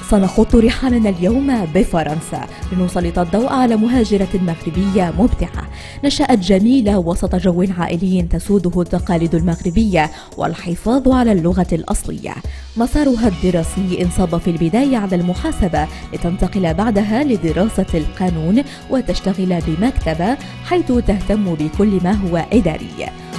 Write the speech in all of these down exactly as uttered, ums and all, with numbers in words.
سنخط رحالنا اليوم بفرنسا لنسلط الضوء على مهاجرة مغربية مبدعة نشأت جميلة وسط جو عائلي تسوده التقاليد المغربية والحفاظ على اللغة الأصلية. مسارها الدراسي انصب في البداية على المحاسبة لتنتقل بعدها لدراسة القانون وتشتغل بمكتبة حيث تهتم بكل ما هو إداري.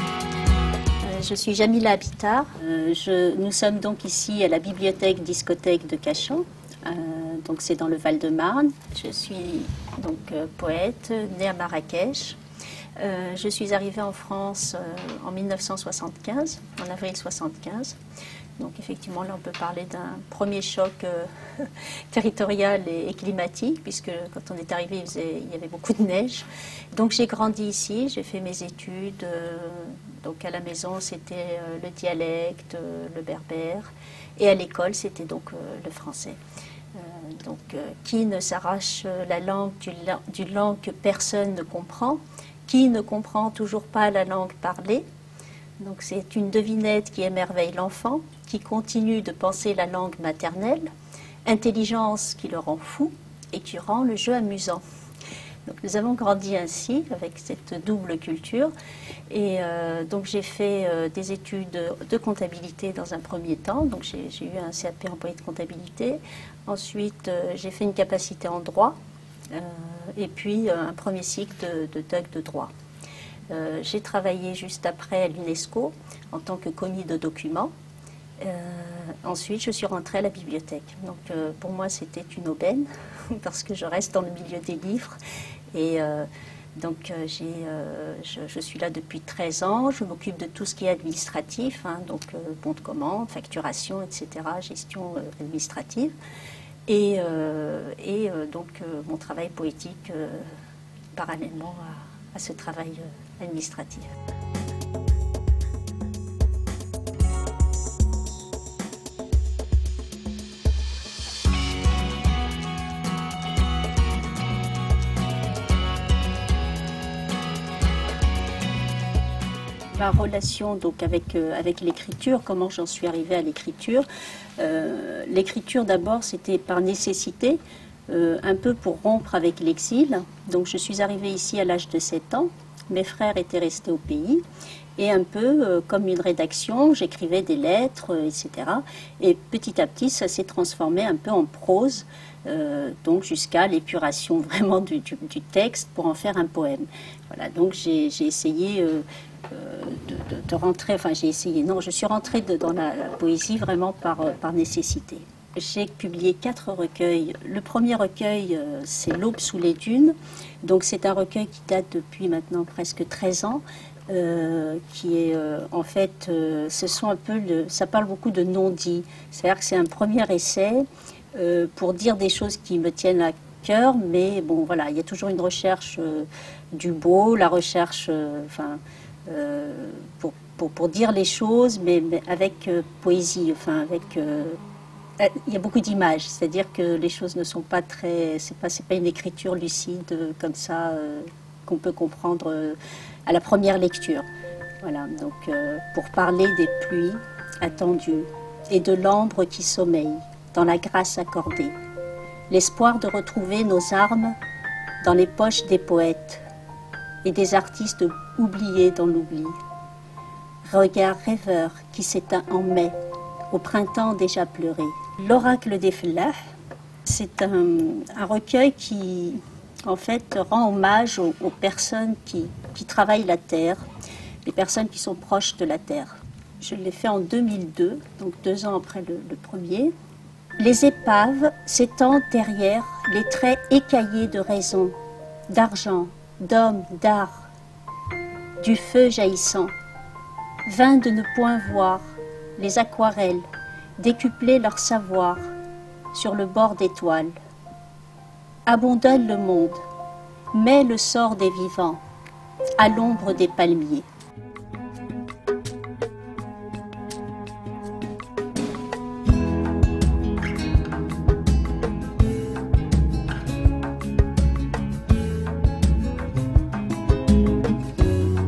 Je suis Jamila Abitar. Euh, je, nous sommes donc ici à la bibliothèque discothèque de Cachan. Euh, donc c'est dans le Val-de-Marne. Je suis donc euh, poète, née à Marrakech. Euh, je suis arrivée en France euh, en mille neuf cent soixante-quinze, en avril soixante-quinze. Donc effectivement là on peut parler d'un premier choc euh, territorial et, et climatique, puisque quand on est arrivé il, faisait, il y avait beaucoup de neige. Donc j'ai grandi ici, j'ai fait mes études. Euh, donc à la maison c'était euh, le dialecte, euh, le berbère, et à l'école c'était donc euh, le français. Euh, donc euh, qui ne s'arrache la langue d'une langue que personne ne comprend, qui ne comprend toujours pas la langue parlée. Donc c'est une devinette qui émerveille l'enfant, qui continue de penser la langue maternelle, intelligence qui le rend fou et qui rend le jeu amusant. Donc nous avons grandi ainsi, avec cette double culture. Et euh, donc j'ai fait euh, des études de comptabilité dans un premier temps. Donc j'ai eu un C A P employé de comptabilité. Ensuite euh, j'ai fait une capacité en droit. Euh, et puis euh, un premier cycle de, de D U C de droit. Euh, j'ai travaillé juste après à l'UNESCO en tant que commis de documents. Euh, ensuite, je suis rentrée à la bibliothèque. Donc, euh, pour moi, c'était une aubaine parce que je reste dans le milieu des livres. Et euh, donc, euh, j'ai, euh, je, je suis là depuis treize ans. Je m'occupe de tout ce qui est administratif, hein, donc euh, bon de commande, facturation, et cetera, gestion euh, administrative. Et, euh, et euh, donc, euh, mon travail poétique euh, parallèlement à, à ce travail euh, administratif. Ma relation donc avec, euh, avec l'écriture, comment j'en suis arrivée à l'écriture. Euh, l'écriture d'abord c'était par nécessité, euh, un peu pour rompre avec l'exil. Donc je suis arrivée ici à l'âge de sept ans, mes frères étaient restés au pays et un peu euh, comme une rédaction, j'écrivais des lettres, euh, et cetera. Et petit à petit ça s'est transformé un peu en prose, euh, donc jusqu'à l'épuration vraiment du, du, du texte pour en faire un poème. Voilà, donc j'ai essayé... Euh, Euh, de, de, de rentrer, enfin j'ai essayé, non, je suis rentrée de, dans la, la poésie vraiment par, euh, par nécessité. J'ai publié quatre recueils. Le premier recueil, euh, c'est L'Aube sous les dunes. Donc c'est un recueil qui date depuis maintenant presque treize ans, euh, qui est euh, en fait, euh, ce sont un peu, le, ça parle beaucoup de non-dits. C'est-à-dire que c'est un premier essai euh, pour dire des choses qui me tiennent à cœur, mais bon voilà, il y a toujours une recherche euh, du beau, la recherche, euh, enfin, Euh, pour, pour, pour dire les choses, mais, mais avec euh, poésie, enfin avec... Euh, il y a beaucoup d'images, c'est-à-dire que les choses ne sont pas très... C'est pas, c'est pas une écriture lucide euh, comme ça, euh, qu'on peut comprendre euh, à la première lecture. Voilà, donc euh, pour parler des pluies attendues et de l'ambre qui sommeille dans la grâce accordée, l'espoir de retrouver nos armes dans les poches des poètes et des artistes oubliés dans l'oubli. Regard rêveur qui s'éteint en mai, au printemps déjà pleuré. L'oracle des Fellah, c'est un, un recueil qui, en fait, rend hommage aux, aux personnes qui, qui travaillent la terre, les personnes qui sont proches de la terre. Je l'ai fait en deux mille deux, donc deux ans après le, le premier. Les épaves s'étendent derrière les traits écaillés de raison, d'argent, d'hommes, d'art, du feu jaillissant, vain de ne point voir les aquarelles décupler leur savoir sur le bord d'étoiles. Abandonne le monde, mets le sort des vivants à l'ombre des palmiers.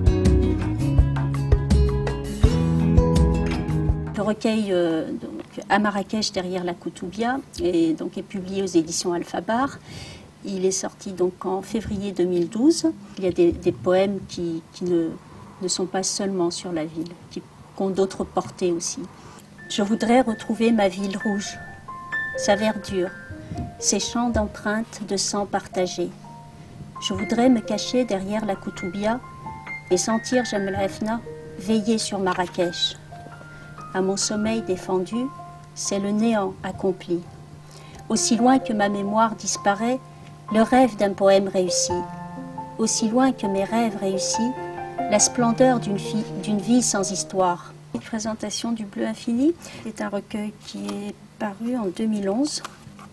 Le recueil euh, donc, à Marrakech derrière la Koutoubia et donc est publié aux éditions Alphabar. Il est sorti donc en février deux mille douze. Il y a des, des poèmes qui, qui ne, ne sont pas seulement sur la ville, qui, qui ont d'autres portées aussi. Je voudrais retrouver ma ville rouge, sa verdure, ses champs d'empreintes de sang partagés. Je voudrais me cacher derrière la Koutoubia et sentir Jemaa el-Fna veiller sur Marrakech. À mon sommeil défendu, c'est le néant accompli. Aussi loin que ma mémoire disparaît, le rêve d'un poème réussi. Aussi loin que mes rêves réussis, la splendeur d'une d'une vie sans histoire. La présentation du Bleu infini est un recueil qui est paru en deux mille onze.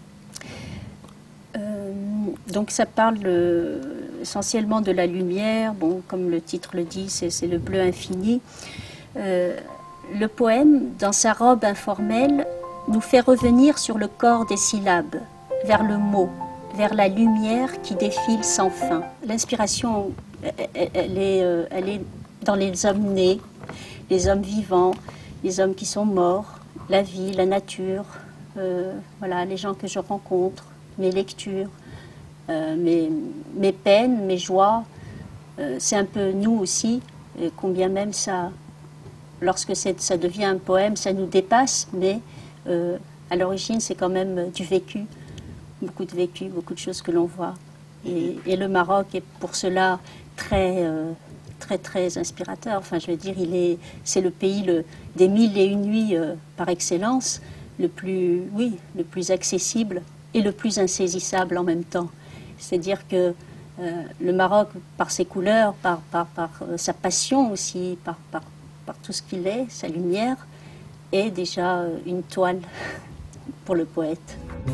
Euh, donc ça parle euh, essentiellement de la lumière. Bon, comme le titre le dit, c'est le bleu infini. Euh, le poème, dans sa robe informelle, nous fait revenir sur le corps des syllabes, vers le mot, vers la lumière qui défile sans fin. L'inspiration, elle, elle, est, elle est dans les hommes nés, les hommes vivants, les hommes qui sont morts, la vie, la nature, euh, voilà, les gens que je rencontre, mes lectures, euh, mes, mes peines, mes joies. Euh, c'est un peu nous aussi, et combien même ça, lorsque ça devient un poème, ça nous dépasse, mais euh, à l'origine, c'est quand même du vécu, beaucoup de vécu, beaucoup de choses que l'on voit. Et, et le Maroc est pour cela très, euh, très, très inspirateur. Enfin, je veux dire, il est, c'est le pays le, des mille et une nuits euh, par excellence, le plus, oui, le plus accessible et le plus insaisissable en même temps. C'est-à-dire que euh, le Maroc, par ses couleurs, par, par, par euh, sa passion aussi, par, par, par tout ce qu'il est, sa lumière, est déjà euh, une toile pour le poète.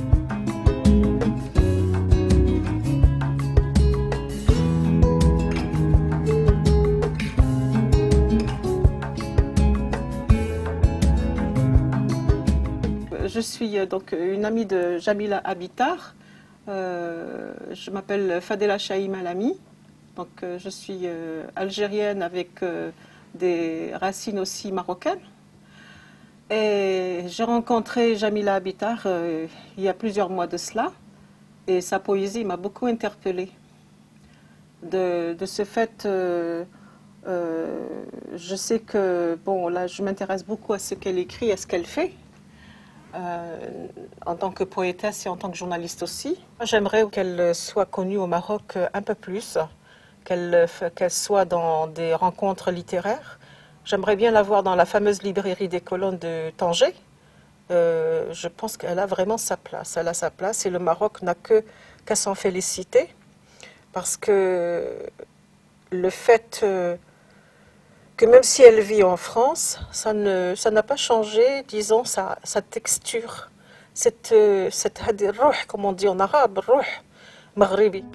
Je suis donc une amie de Jamila Abitar. Euh, je m'appelle Fadela Chaïm Alami. Donc, euh, je suis euh, algérienne avec euh, des racines aussi marocaines. Et j'ai rencontré Jamila Abitar euh, il y a plusieurs mois de cela. Et sa poésie m'a beaucoup interpellée. De, de ce fait, euh, euh, je sais que, bon, là, je m'intéresse beaucoup à ce qu'elle écrit, à ce qu'elle fait. Euh, en tant que poétesse et en tant que journaliste aussi. J'aimerais qu'elle soit connue au Maroc un peu plus, qu'elle qu'elle soit dans des rencontres littéraires. J'aimerais bien la voir dans la fameuse librairie des colonnes de Tanger. Euh, je pense qu'elle a vraiment sa place. Elle a sa place et le Maroc n'a que qu'à s'en féliciter parce que le fait euh, que même si elle vit en France, ça ne, ça n'a pas changé, disons, sa, sa texture. Cette, cette hadi rouh, comme on dit en arabe, rouh, maghribi.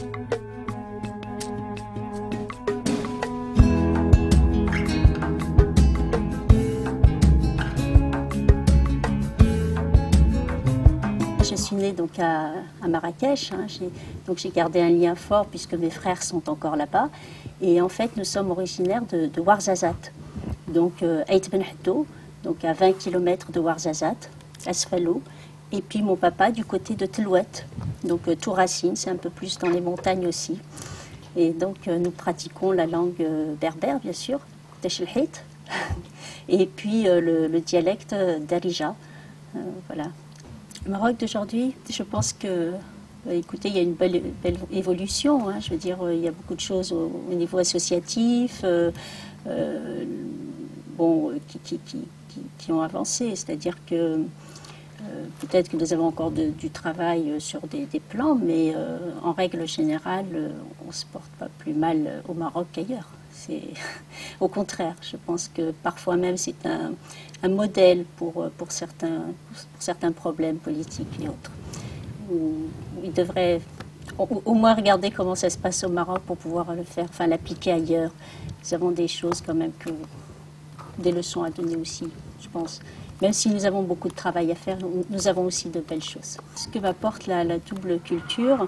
Je suis née donc à, à Marrakech, hein. Donc j'ai gardé un lien fort puisque mes frères sont encore là-bas. Et en fait, nous sommes originaires de, de Ouarzazate, donc euh, Aït Ben Haddo, donc à vingt kilomètres de Ouarzazate, Asfalo. Et puis mon papa du côté de Telouet, donc euh, Touracine, c'est un peu plus dans les montagnes aussi. Et donc euh, nous pratiquons la langue euh, berbère, bien sûr, Tachelhit, et puis euh, le, le dialecte d'Arija. Euh, voilà. Le Maroc d'aujourd'hui, je pense que, écoutez, il y a une belle, belle évolution. Hein, je veux dire, il y a beaucoup de choses au, au niveau associatif, euh, euh, bon, qui, qui, qui, qui, qui ont avancé. C'est-à-dire que euh, peut-être que nous avons encore de, du travail sur des, des plans, mais euh, en règle générale, on ne se porte pas plus mal au Maroc qu'ailleurs. Au contraire, je pense que parfois même c'est un, un modèle pour, pour, certains, pour certains problèmes politiques et autres. Où il devrait au, au moins regarder comment ça se passe au Maroc pour pouvoir le faire, enfin l'appliquer ailleurs. Nous avons des choses quand même, que, des leçons à donner aussi, je pense. Même si nous avons beaucoup de travail à faire, nous, nous avons aussi de belles choses. Ce que m'apporte la, la double culture,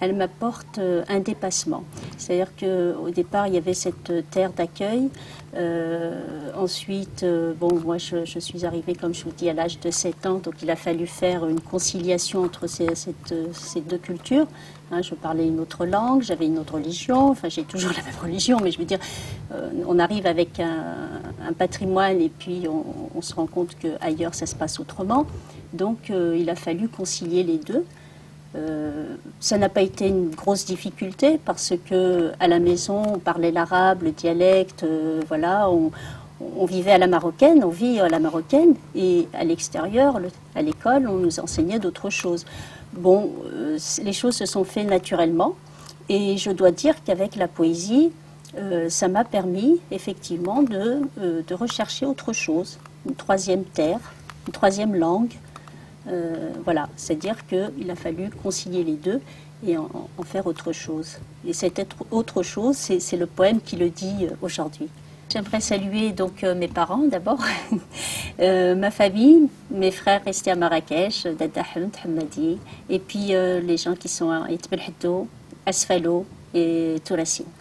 elle m'apporte un dépassement. C'est-à-dire qu'au départ, il y avait cette terre d'accueil. Euh, ensuite, euh, bon, moi, je, je suis arrivée, comme je vous dis, à l'âge de sept ans, donc il a fallu faire une conciliation entre ces, cette, ces deux cultures. Hein, je parlais une autre langue, j'avais une autre religion, enfin, j'ai toujours la même religion, mais je veux dire, euh, on arrive avec un, un patrimoine et puis on, on se rend compte qu'ailleurs, ça se passe autrement. Donc, euh, il a fallu concilier les deux. Euh, ça n'a pas été une grosse difficulté parce que à la maison on parlait l'arabe, le dialecte, euh, voilà, on, on vivait à la marocaine, on vit à la marocaine, et à l'extérieur, à l'école, on nous enseignait d'autres choses. Bon, euh, les choses se sont faites naturellement, et je dois dire qu'avec la poésie, euh, ça m'a permis effectivement de, euh, de rechercher autre chose, une troisième terre, une troisième langue. Euh, voilà, c'est-à-dire qu'il a fallu concilier les deux et en, en faire autre chose. Et cette autre chose, c'est le poème qui le dit aujourd'hui. J'aimerais saluer donc euh, mes parents d'abord, euh, ma famille, mes frères restés à Marrakech, Dada Hamd, Hamadi, et puis euh, les gens qui sont à Itbel Haddo, Asfalo et Tourassine.